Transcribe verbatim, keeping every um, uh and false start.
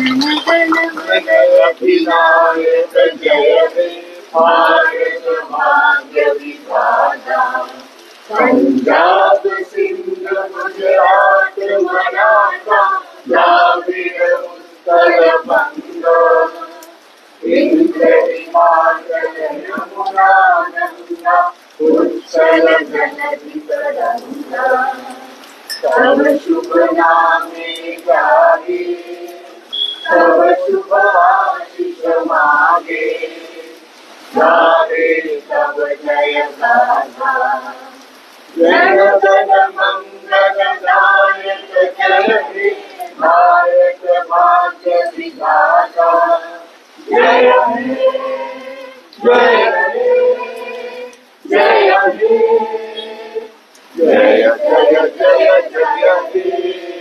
अभिनायक जय हे भारत भाग्य विधाता। पंजाब सिंध गुजरात मराठा द्राविड़ उत्कल बंगा। इंद्र हिमाचल यमुना गंगा उच्चल जलधि तरंगा। तब शुभ नामे गाहे तब शुभ आशीष मागे। गाहे तब जय गाथा जन गण मंगल दायक जय हे भारत भाग्य विधाता। जय हे जय हे जय हे जय जय जय जय हे।